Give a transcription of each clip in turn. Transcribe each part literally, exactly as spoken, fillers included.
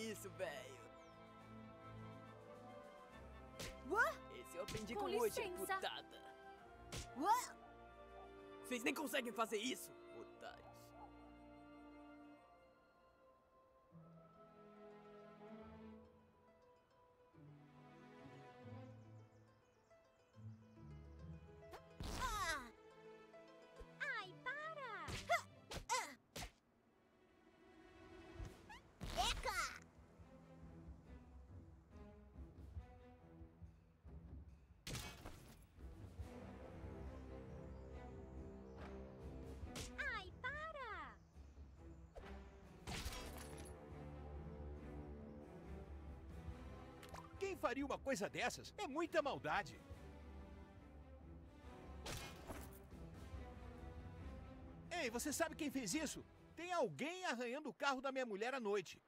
isso, velho. What? Esse eu aprendi Com com hoje, licença. putada. What? Vocês nem conseguem fazer isso, otários. Ah! Ai, para! Eca! Ai, para! Quem faria uma coisa dessas? É muita maldade. Ei, você sabe quem fez isso? Tem alguém arranhando o carro da minha mulher à noite.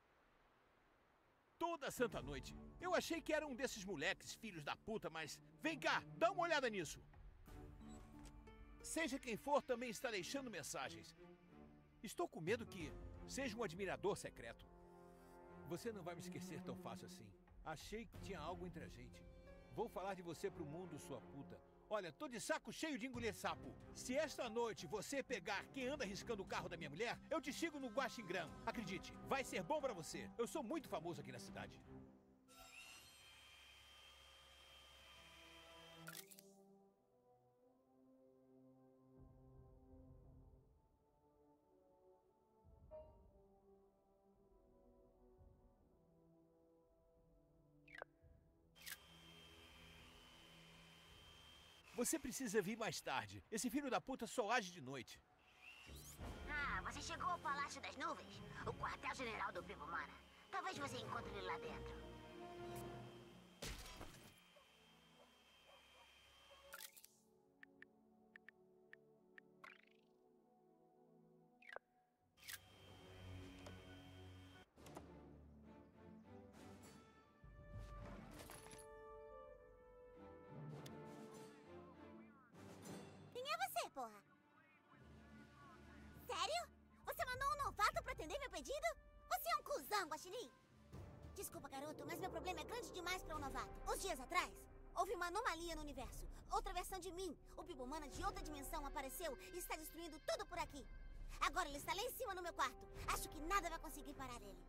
Toda santa noite. Eu achei que era um desses moleques, filhos da puta, mas... Vem cá, dá uma olhada nisso. Seja quem for, também está deixando mensagens. Estou com medo que seja um admirador secreto. Você não vai me esquecer tão fácil assim. Achei que tinha algo entre a gente. Vou falar de você pro mundo, sua puta. Olha, tô de saco cheio de engolir sapo. Se esta noite você pegar quem anda riscando o carro da minha mulher, eu te sigo no Guaxingram. Acredite, vai ser bom pra você. Eu sou muito famoso aqui na cidade. Você precisa vir mais tarde. Esse filho da puta só age de noite. Ah, você chegou ao Palácio das Nuvens? O quartel-general do Pipo Mana. Talvez você encontre ele lá dentro. Quem é você, porra? Sério? Você mandou um novato pra atender meu pedido? Você é um cuzão, Guaxinim! Desculpa, garoto, mas meu problema é grande demais pra um novato. Uns dias atrás, houve uma anomalia no universo. Outra versão de mim. O Pipo Mana de outra dimensão apareceu e está destruindo tudo por aqui. Agora ele está lá em cima no meu quarto. Acho que nada vai conseguir parar ele.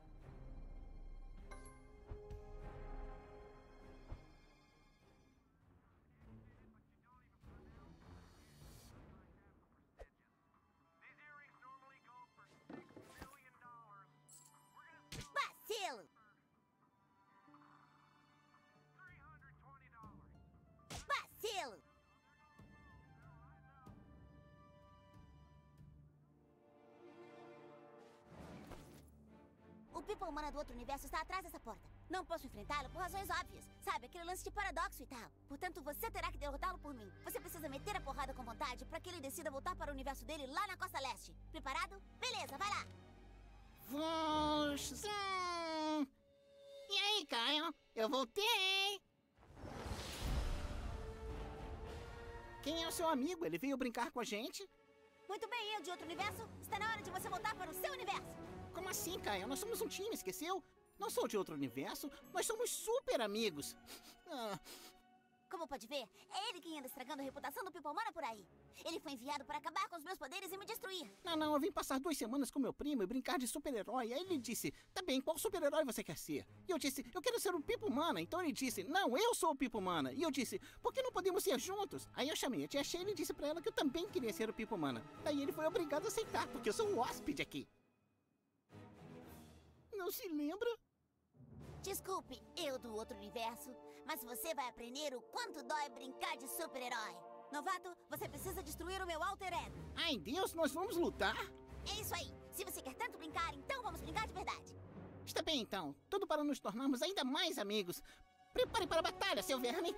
Vacilo! Vacilo! O Pipo Mana do outro universo está atrás dessa porta. Não posso enfrentá-lo por razões óbvias. Sabe, aquele lance de paradoxo e tal. Portanto, você terá que derrotá-lo por mim. Você precisa meter a porrada com vontade para que ele decida voltar para o universo dele lá na costa leste. Preparado? Beleza, vai lá! Vux, E aí, Caio? Eu voltei! Quem é o seu amigo? Ele veio brincar com a gente? Muito bem, eu de outro universo. Está na hora de você voltar para o seu universo. Como assim, Caio? Nós somos um time, esqueceu? Não sou de outro universo, nós somos super amigos. Ah, Como pode ver, é ele quem anda estragando a reputação do Pipo Mana por aí. Ele foi enviado para acabar com os meus poderes e me destruir. não, não, eu vim passar duas semanas com meu primo e brincar de super-herói. Aí ele disse, tá bem, qual super-herói você quer ser? E eu disse, eu quero ser o Pipo Mana. Então ele disse, não, eu sou o Pipo Mana. E eu disse, por que não podemos ser juntos? Aí eu chamei a tia Sheila e disse pra ela que eu também queria ser o Pipo Mana. Daí ele foi obrigado a aceitar, porque eu sou um hóspede aqui. Não se lembra? Desculpe, eu do outro universo, mas você vai aprender o quanto dói brincar de super-herói. Novato, você precisa destruir o meu alter ego. Ai, Deus, nós vamos lutar? É isso aí. Se você quer tanto brincar, então vamos brincar de verdade. Está bem, então. Tudo para nos tornarmos ainda mais amigos. Prepare para a batalha, seu verme.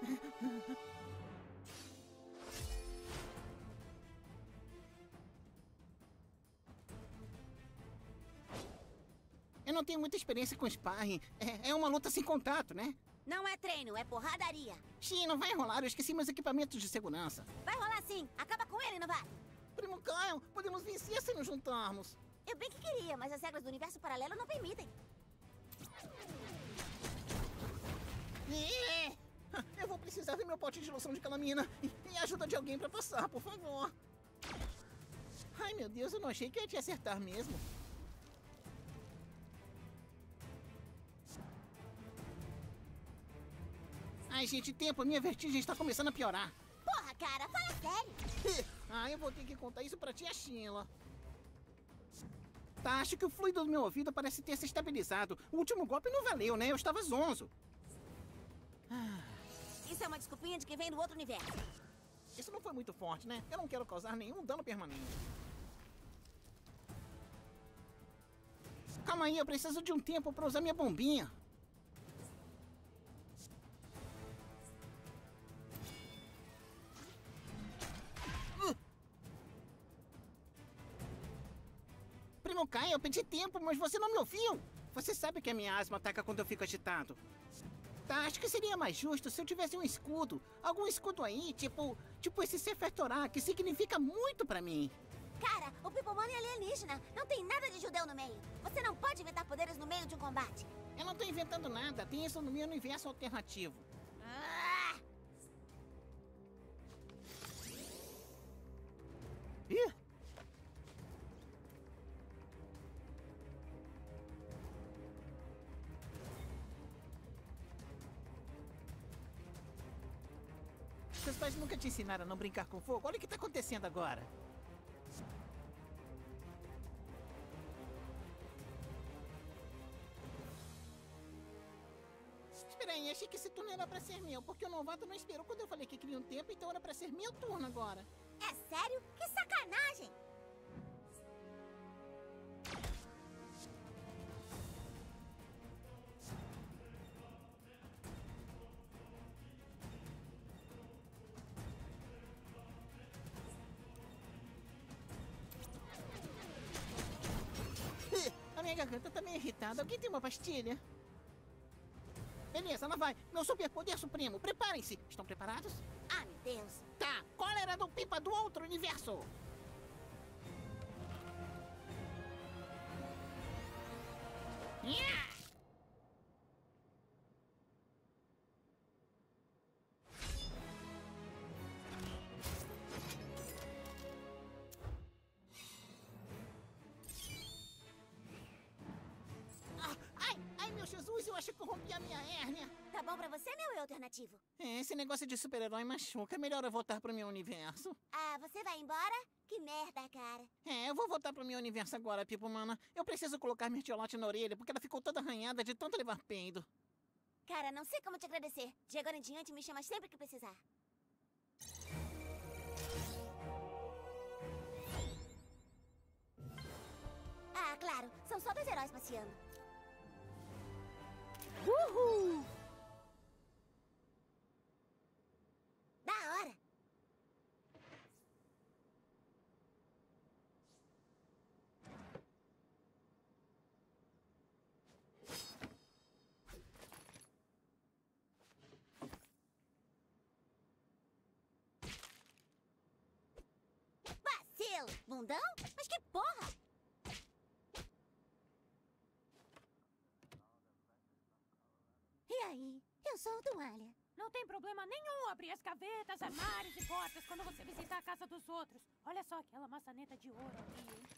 Eu não tenho muita experiência com sparring. É, é uma luta sem contato, né? Não é treino, é porradaria. Xiii, não vai rolar. Eu esqueci meus equipamentos de segurança. Vai rolar sim. Acaba com ele, novato. Primo Caio, podemos vencer se nos juntarmos. Eu bem que queria, mas as regras do universo paralelo não permitem. É. Eu vou precisar do meu pote de loção de calamina e, e a ajuda de alguém pra passar, por favor. Ai, meu Deus, eu não achei que eu ia te acertar mesmo. Ai, gente, tempo, minha vertigem está começando a piorar. Porra, cara, fala sério. Ah, eu vou ter que contar isso pra tia Sheila. Tá, acho que o fluido do meu ouvido parece ter se estabilizado. O último golpe não valeu, né? Eu estava zonzo. Ah, Isso é uma desculpinha de quem vem do outro universo. isso não foi muito forte, né? Eu não quero causar nenhum dano permanente. Calma aí, eu preciso de um tempo pra usar minha bombinha. Uh! Primo Kai, eu pedi tempo, mas você não me ouviu. Você sabe que a minha asma ataca quando eu fico agitado. Tá, acho que seria mais justo se eu tivesse um escudo. Algum escudo aí, tipo... Tipo esse Sefer Torah, que significa muito pra mim. Cara, o Pipomano é alienígena. Não tem nada de judeu no meio. Você não pode inventar poderes no meio de um combate. Eu não tô inventando nada, tem isso no meu universo alternativo. Ah! Ih! Seus pais nunca te ensinaram a não brincar com fogo? Olha o que tá acontecendo agora. Espera aí, achei que esse turno era pra ser meu, porque o novato não esperou quando eu falei que queria um tempo, então era pra ser meu turno agora. É sério? Que sacanagem! Ih, a minha garganta tá meio irritada. Alguém tem uma pastilha? Beleza, lá vai. Meu superpoder supremo. Preparem-se. Estão preparados? Ah, meu Deus. Tá. Cólera do Pipa do outro universo. Nha! Ah, ai, ai, meu Jesus, eu acho que eu rompi a minha hérnia. Tá bom pra você, meu eu alternativo? É, esse negócio de super-herói machuca. É melhor eu voltar pro meu universo. Ah, você vai embora? Que merda, cara. É, eu vou voltar pro meu universo agora, Pipo Mana. Eu preciso colocar mertiolote na orelha, porque ela ficou toda arranhada de tanto levar peido. Cara, não sei como te agradecer. De agora em diante, me chama sempre que precisar. Ah, claro. São só dois heróis passeando. Uhul! Da hora! Vacilo! Bundão? Mas que porra! E aí? Eu sou o Toalha. Não tem problema nenhum abrir as gavetas, armários e portas quando você visitar a casa dos outros. Olha só aquela maçaneta de ouro ali, hein?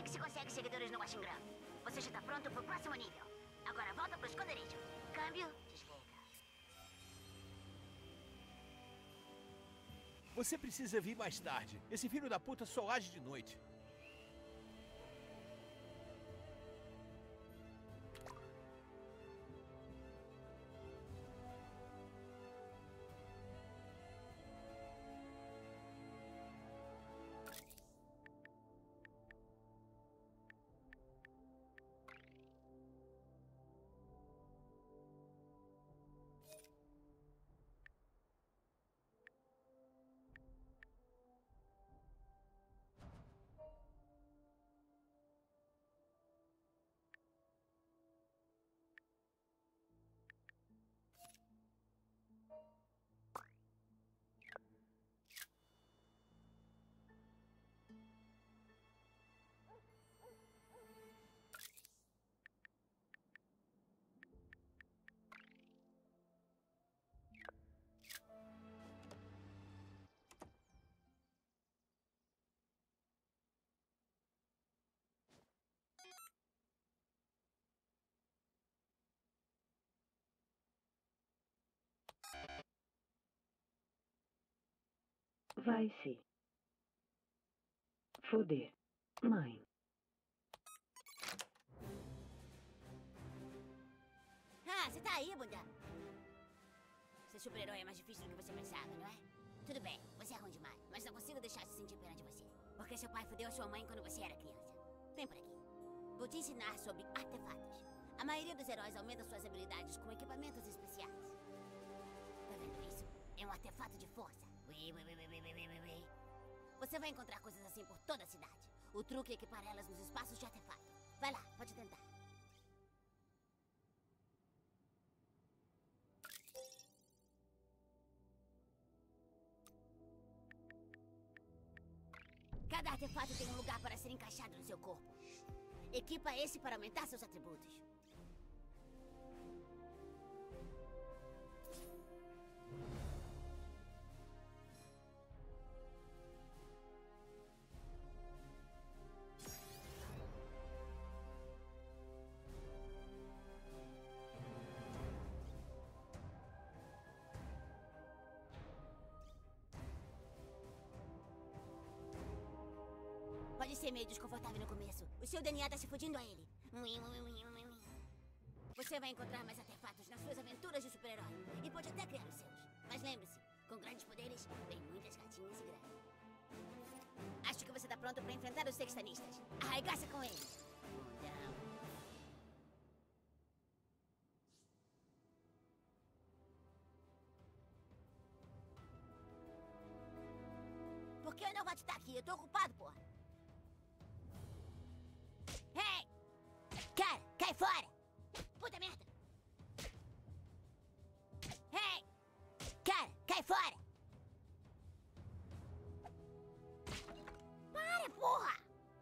que se consegue seguidores no Washington. Você já tá pronto pro próximo nível. Agora volta pro esconderijo. Câmbio, desliga. Você precisa vir mais tarde. Esse filho da puta só age de noite. Vai se foder, mãe. Ah, você tá aí, bunda. Ser super-herói é mais difícil do que você pensava, não é? Tudo bem, você é ruim demais, mas não consigo deixar de sentir pena de você. Porque seu pai fudeu a sua mãe quando você era criança. Vem por aqui. Vou te ensinar sobre artefatos. A maioria dos heróis aumenta suas habilidades com equipamentos especiais. Tá vendo isso? É um artefato de força. Ui, ui, ui, ui, ui, ui, ui, ui. Você vai encontrar coisas assim por toda a cidade. O truque é equipar elas nos espaços de artefato. Vai lá, pode tentar. Cada artefato tem um lugar para ser encaixado no seu corpo. Equipa esse para aumentar seus atributos. Pode ser meio desconfortável no começo. O seu D N A tá se fudindo a ele. Você vai encontrar mais artefatos nas suas aventuras de super-herói. E pode até criar os seus. Mas lembre-se, com grandes poderes, vem muitas gatinhas e grandes. Acho que você tá pronto pra enfrentar os sextanistas. Arregaça com eles. Mundão. Por que eu não vou estar aqui? Eu tô ocupado, porra. Ei! Cara, cai fora! Puta merda! Ei! Cara, cai fora! Para, porra!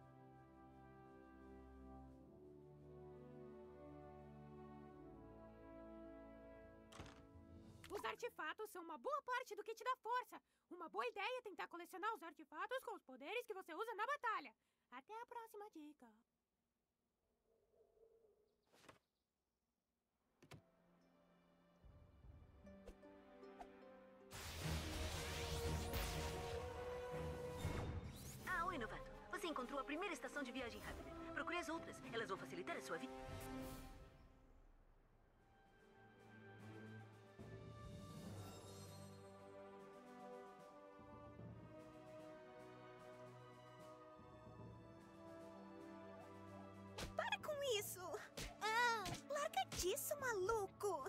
Os artefatos são uma boa parte do kit da força. Uma boa ideia é tentar colecionar os artefatos com os poderes que você usa na batalha. Até a próxima dica. Ah, oi, novato. Você encontrou a primeira estação de viagem rápida. Procure as outras. Elas vão facilitar a sua vida. Para com isso! Ah, larga disso, maluco!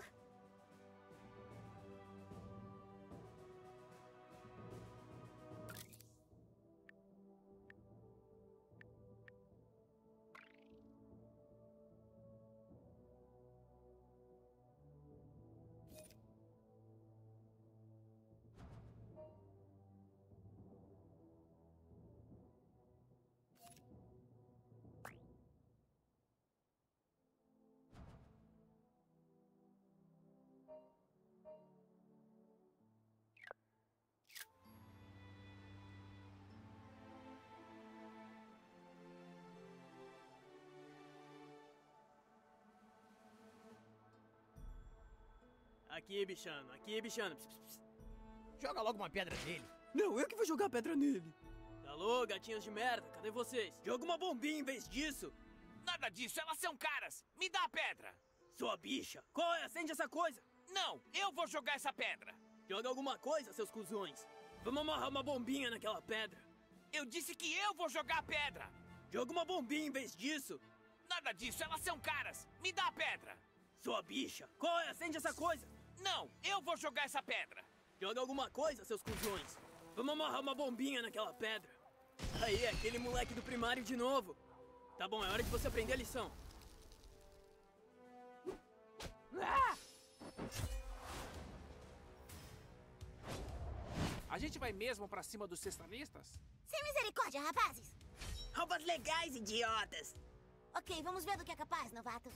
Aqui, bichano. Aqui, bichano. Pss, pss, pss. Joga logo uma pedra nele. Não, eu que vou jogar pedra nele. Alô, gatinhos de merda, cadê vocês? Joga uma bombinha em vez disso. Nada disso, elas são caras. Me dá a pedra. Sua bicha. Qual é? Acende essa coisa. Não, eu vou jogar essa pedra. Joga alguma coisa, seus cuzões. Vamos amarrar uma bombinha naquela pedra. Eu disse que eu vou jogar a pedra. Joga uma bombinha em vez disso. Nada disso, elas são caras. Me dá a pedra. Sua bicha. Qual é? Acende essa coisa. Não, eu vou jogar essa pedra. Joga alguma coisa, seus cuzões. Vamos amarrar uma bombinha naquela pedra. Aí, aquele moleque do primário de novo. Tá bom, é hora de você aprender a lição. Ah! A gente vai mesmo pra cima dos cestanistas? Sem misericórdia, rapazes! Roupas legais, idiotas! Ok, vamos ver do que é capaz, novato.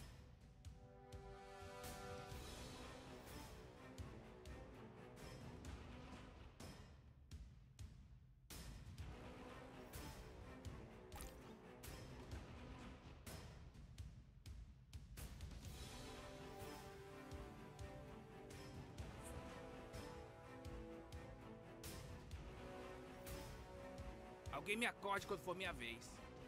Alguém me acorde quando for minha vez.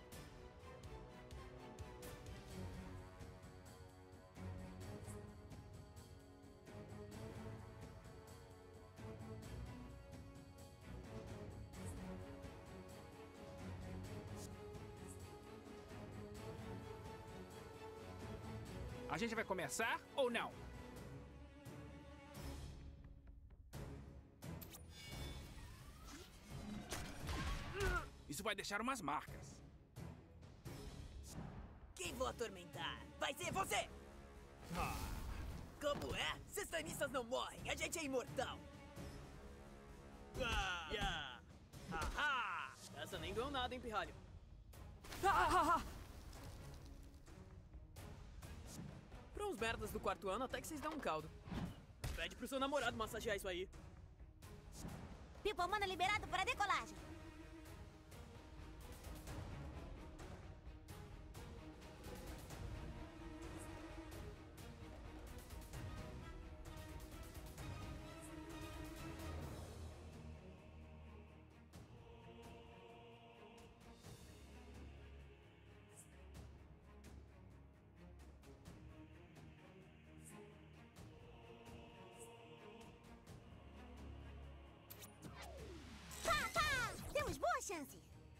A gente vai começar ou não? Isso vai deixar umas marcas. Quem vou atormentar? Vai ser você! Ah. Como é? Cestanistas não morrem, a gente é imortal! Ah, yeah. Ahá! Essa nem ganhou nada, hein, pirralho? Ah, ah, ah. Pra uns merdas do quarto ano, até que vocês dão um caldo. Pede pro seu namorado massagear isso aí. Pipomana liberado para decolagem. Boa chance.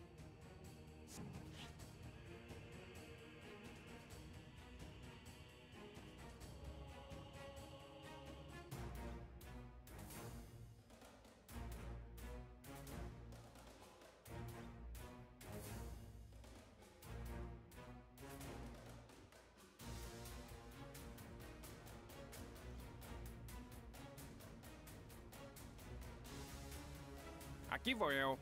Aqui vou eu.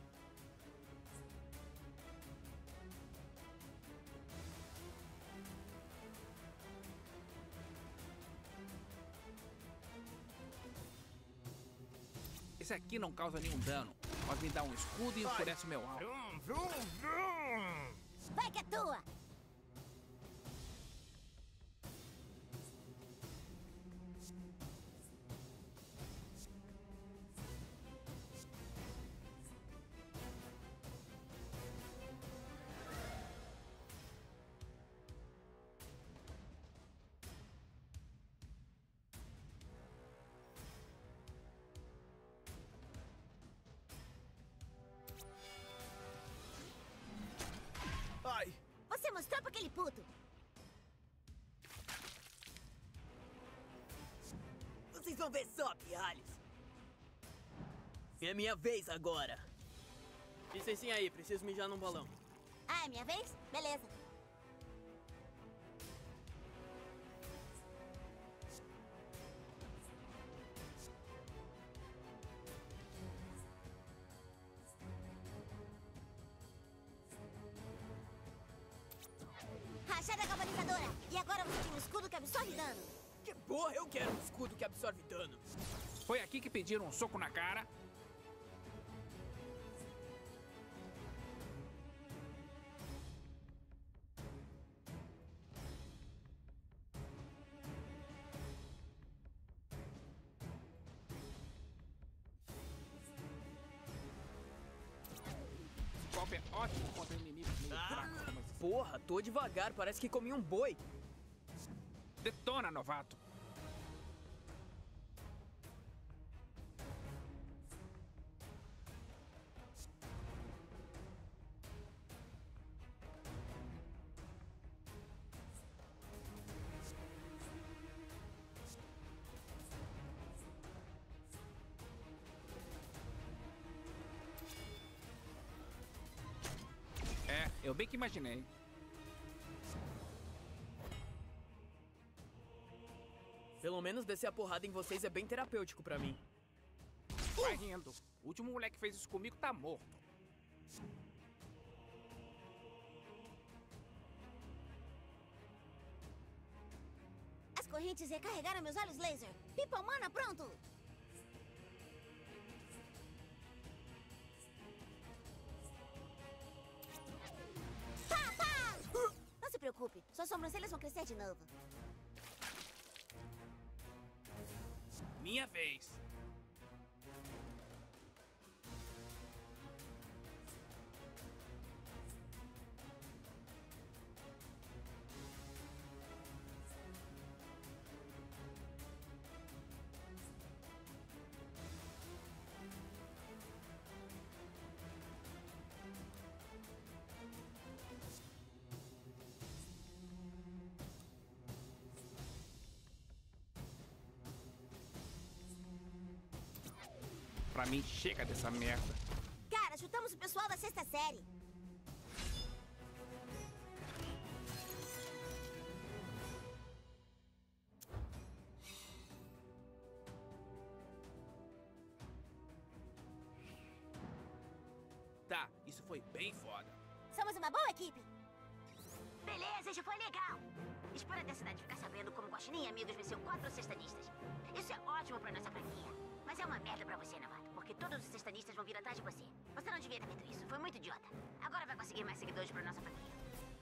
Esse aqui não causa nenhum dano, mas me dá um escudo e enfurece o meu alvo. Vrum, vrum, vrum. Vai que é tua! Ai! Você mostrou pra aquele puto! Vocês vão ver só, pirralhos! É minha vez agora! Licencinha aí, preciso mijar num balão. Ah, é minha vez? Beleza. Rachada galvanizadora! E agora você tem um escudo que absorve dano. Que porra, eu quero um escudo que absorve dano. Foi aqui que pediram um soco na cara? golpe é ótimo contra inimigos meio Ah, fracos como esses. porra, tô devagar, parece que comi um boi. Detona, novato. É, eu bem que imaginei. Pelo menos descer a porrada em vocês é bem terapêutico pra mim. Vai rindo. O último moleque que fez isso comigo tá morto. As correntes recarregaram meus olhos laser. People Mana, pronto! Pá, pá! Não se preocupe, suas sobrancelhas vão crescer de novo. Minha vez. Pra mim, chega dessa merda. Cara, chutamos o pessoal da sexta série. Tá, isso foi bem foda. Somos uma boa equipe. Beleza, isso foi legal. Espero até a cidade ficar sabendo como Guaxinim e amigos venceu quatro sextanistas. Isso é ótimo pra nossa franquia. Mas é uma merda pra você, novato, porque todos os sextanistas vão vir atrás de você. Você não devia ter feito isso, foi muito idiota. Agora vai conseguir mais seguidores pra nossa franquia.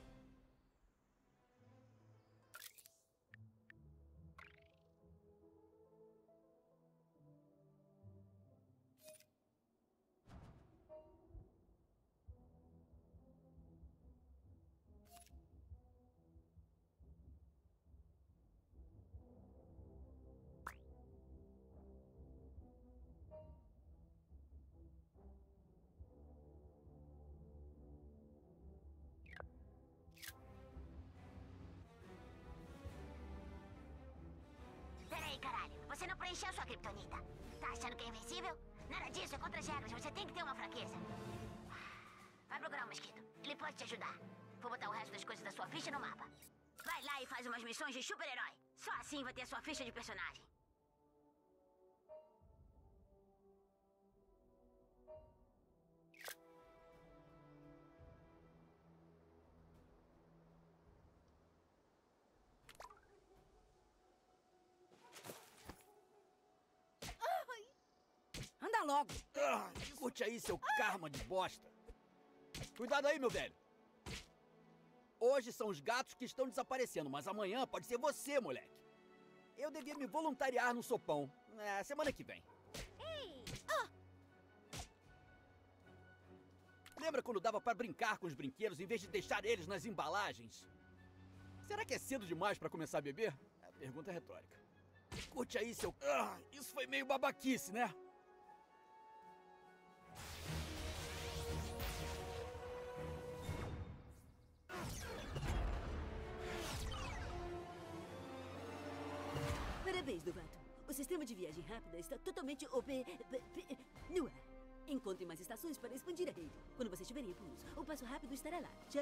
Peraí, caralho. Você não preencheu sua criptonita. Tá achando que é invencível? Nada disso, é contra as regras. Você tem que ter uma fraqueza. Vai procurar um mosquito. Ele pode te ajudar. Vou botar o resto das coisas da sua ficha no mapa. Vai lá e faz umas missões de super-herói. Só assim vai ter a sua ficha de personagem. Anda logo. Ah, curte aí, seu karma de bosta. Cuidado aí, meu velho. Hoje são os gatos que estão desaparecendo, mas amanhã pode ser você, moleque. Eu devia me voluntariar no sopão. É, semana que vem. Ei! Ah! Lembra quando dava pra brincar com os brinquedos em vez de deixar eles nas embalagens? Será que é cedo demais pra começar a beber? A pergunta é retórica. Curte aí, seu... Ah, isso foi meio babaquice, né? Parabéns, novato. O sistema de viagem rápida está totalmente op... p- no ar. Encontre mais estações para expandir a rede. Quando você estiver em Impulso, o passo rápido estará lá. Tchau.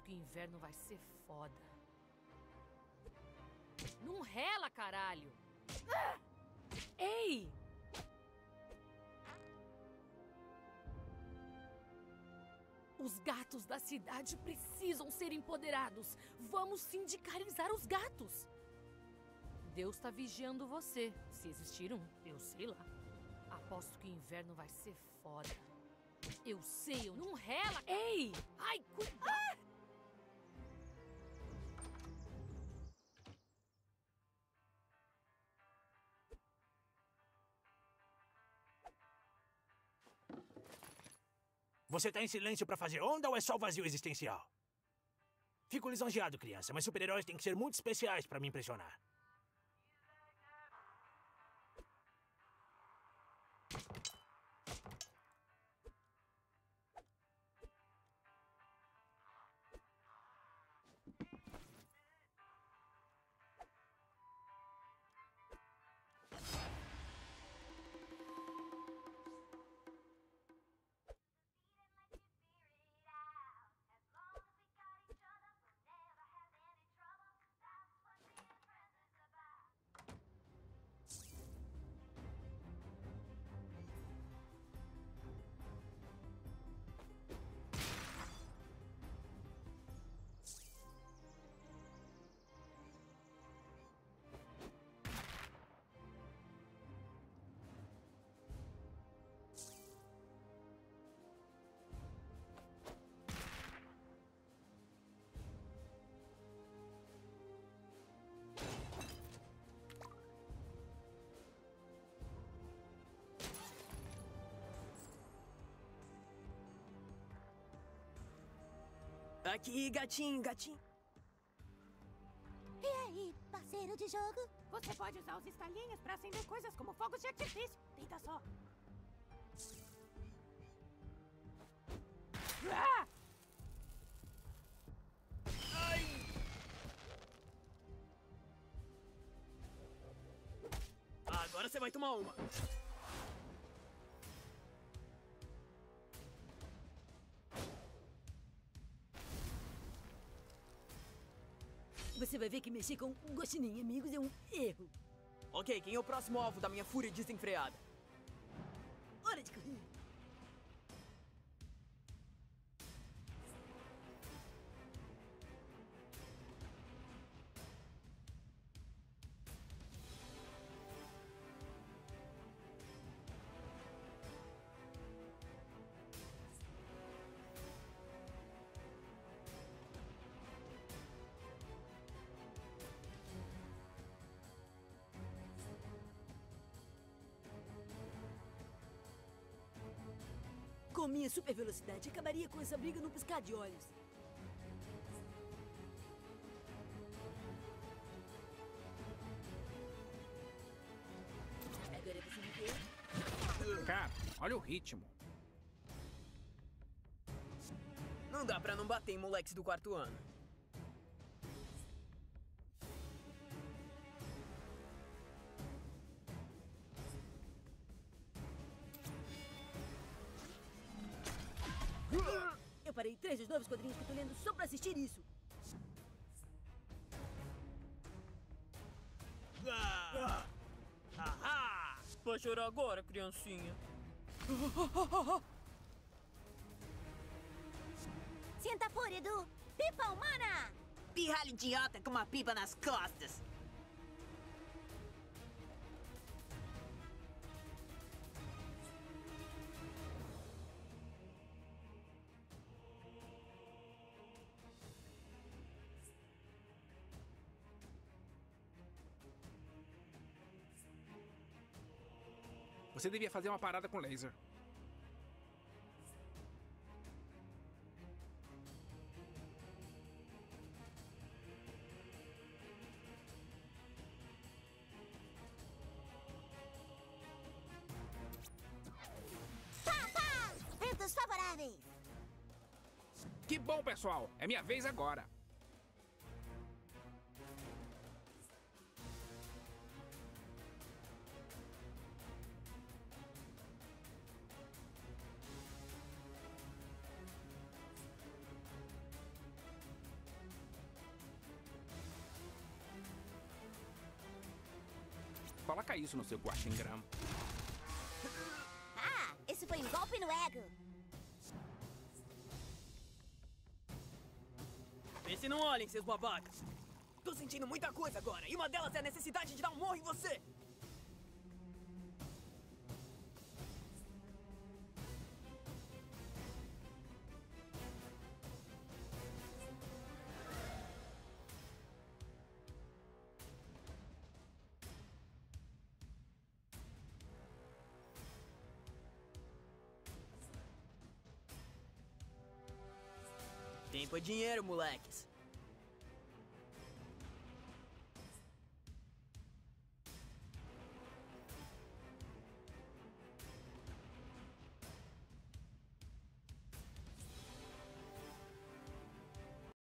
que o inverno vai ser foda. Não rela, caralho! Ah! Ei! Os gatos da cidade precisam ser empoderados. Vamos sindicalizar os gatos. Deus tá vigiando você. Se existir um, eu sei lá. Aposto que o inverno vai ser foda. Eu sei, eu não rela. Ei! Ai, cuidado! Ah! Você tá em silêncio pra fazer onda ou é só o vazio existencial? Fico lisonjeado, criança, mas super-heróis têm que ser muito especiais pra me impressionar. Aqui, gatinho, gatinho. E aí, parceiro de jogo? Você pode usar os estalinhos pra acender coisas como fogos de artifício. Tenta só. Ah! Ai! Agora você vai tomar uma. Você vai ver que mexer com um Guaxinim amigos é um erro. Ok, quem é o próximo alvo da minha fúria desenfreada? Hora de correr. Com minha super velocidade, acabaria com essa briga num piscar de olhos. Agora você me vê? Cara, olha o ritmo. Não dá pra não bater em moleques do quarto ano. Eu parei três dos novos quadrinhos que eu tô lendo só pra assistir isso. Ah! Ahá! Vai chorar agora, criancinha. Sinta a fúria do Pipa Humana! Pirralho idiota com uma pipa nas costas. Você devia fazer uma parada com laser. Pá, pá! Ventos favoráveis! Que bom, pessoal! É minha vez agora. Coloca isso no seu guaxingram. Ah, esse foi um golpe no ego. Vê se não olhem, seus babacas. Tô sentindo muita coisa agora, e uma delas é a necessidade de dar um morro em você. Tempo é dinheiro, moleques.